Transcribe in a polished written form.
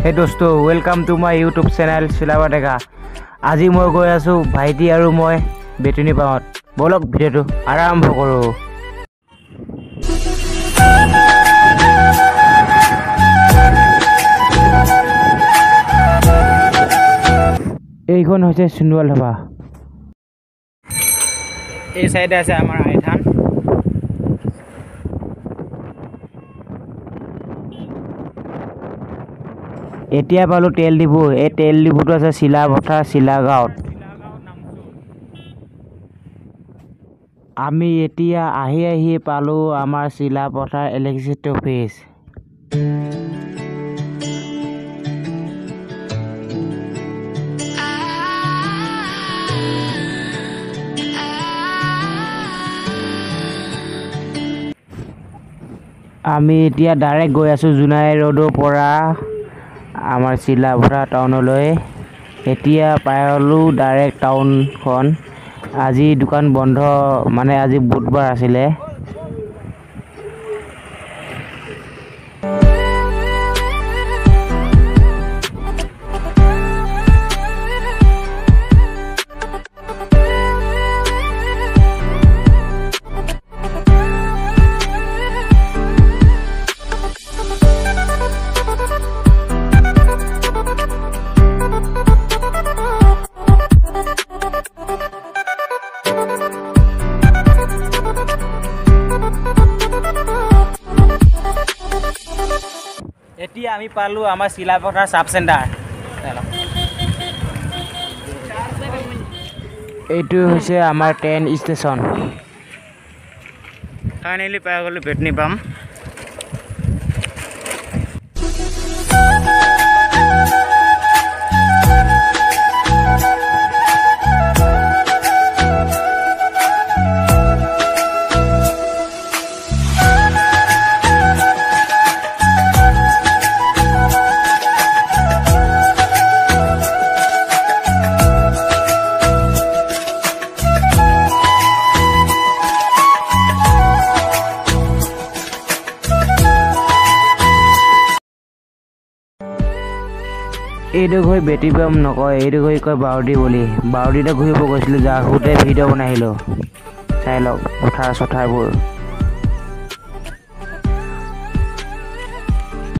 हे दोस्तों welcome to my YouTube channel Silava Deka. आज मैं गई आसो भाईटी और मैं बेटनी पाँवत। बोलक भिडिओ आरम्भ करूँ। এইখন হৈছে সুন্দৰ ধাবা। এই সাইডে আছে আমাৰ আইথান। এতিয়া পালো তেল ডিপু। এই তেল ডিপুটো আছে চিলাপথাৰ চিলাগাঁৱত। আমি এতিয়া আহি পালো আমাৰ চিলাপথাৰ ইলেক্ট্ৰিচিটি অফিচ। আমি এতিয়া ডাইৰেক্ট গৈ আছো জুনাই ৰোডৰ পৰা আমাৰ চিলাপথাৰ টাউনলৈ। এতিয়া পাইলো ডাইৰেক্ট টাউনখন। আজি দোকান বন্ধ, মানে আজি বুধবাৰ আছিলে। এতিয়া আমি পালো আমাৰ চিলাপথাৰ সাব সেন্টাৰ। এইটো হৈছে আমাৰ ট্ৰেইন ষ্টেচন। ফাইনেলি পাই গ'লো বেটনি পাম্প। এইটো হৈ বেটি পাম নকয়, এইটো হৈ কয় বাউডি বুলি। বাউডিতে ঘূৰিব গৈছিলোঁ, যা আহোঁতে ভিডিঅ' বনাই আহিলোঁ। চাই লওক পথাৰ চথাৰবোৰ।